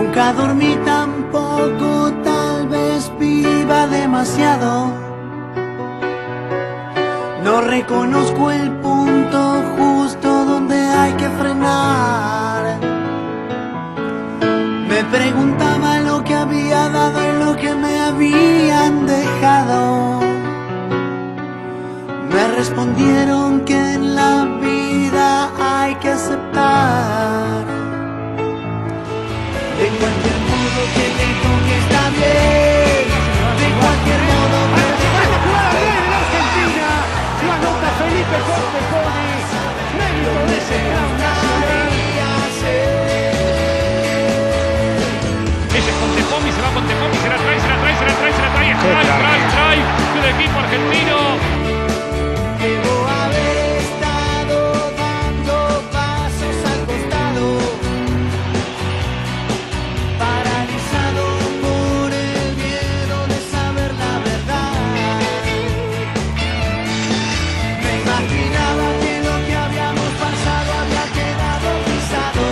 Nunca dormí tampoco, tal vez viva demasiado. No reconozco el punto justo donde hay que frenar. Me preguntaba lo que había dado y lo que me habían dejado. Me respondieron que en la vida hay que aceptar. De cualquier modo que te toque está bien. De cualquier modo que te ¡Jugada de la Argentina! Lo anota Felipe Conteponi. Mérito de ese gran nacional. Ese es Conteponi, se va Conteponi, se la trae. Trae del equipo argentino. debo haber estado dando pasos al costado, paralizado por el miedo de saber la verdad. Me imaginaba que lo que habíamos pasado había quedado pisado,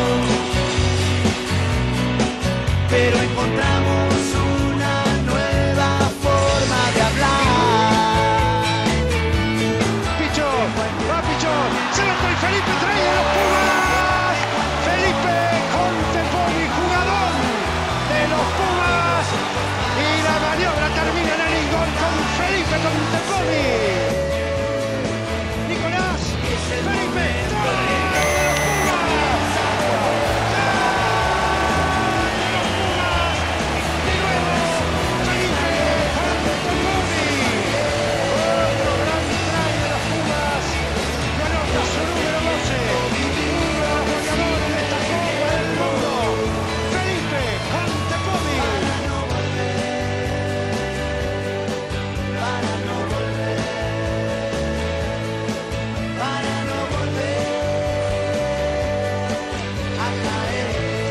pero encontramos una nueva forma de hablar. Picho, va Picho, se lo trae Felipe, trae a los Pumas. Felipe Conteponi, jugador de los Pumas. Y la maniobra termina en el gol con Felipe Conteponi. Nicolás, Felipe, ¡gol de los Pumas! De nuevo, Felipe Conteponi. Otro gran try de los Pumas. Lo anota su número 12. Uno de los goleadores de esta Copa del Mundo. Felipe Conteponi. Para no volver a caer.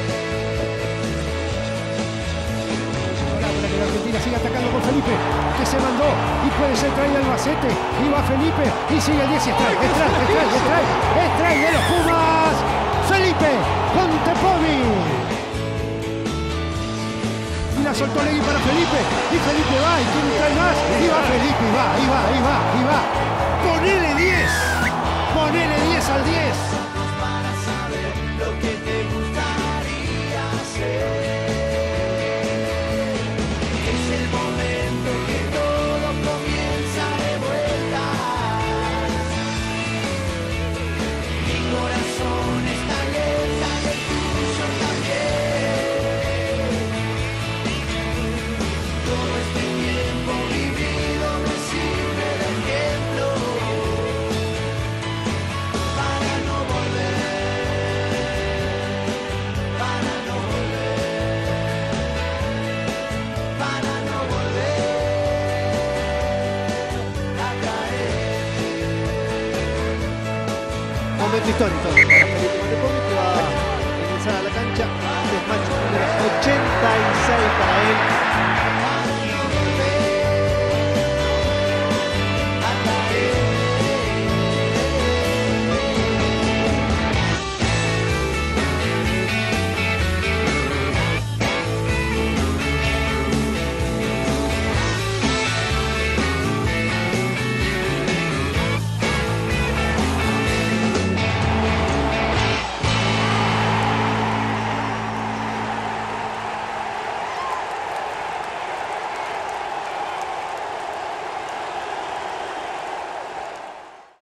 Para que la Argentina siga atacando con Felipe, que se mandó y puede ser try del Albacete. Y va Felipe y sigue el 10 y es try de los Pumas. Felipe Conteponi. Y la soltó Legui para Felipe. Y Felipe va y tiene un try más. Y va Felipe, y va. Ponele 10. Ponele 10 al 10. Para saber lo que te gustaría hacer. Es el momento que todo comienza de vuelta. Mi corazón está alerta y el tuyo también. Todo este tiempo vivido me sirve de ejemplo para no volver, para no volver a caer. Momento histórico para Felipe Conteponi, que va a ingresar a la cancha. Este es match número 86 para él.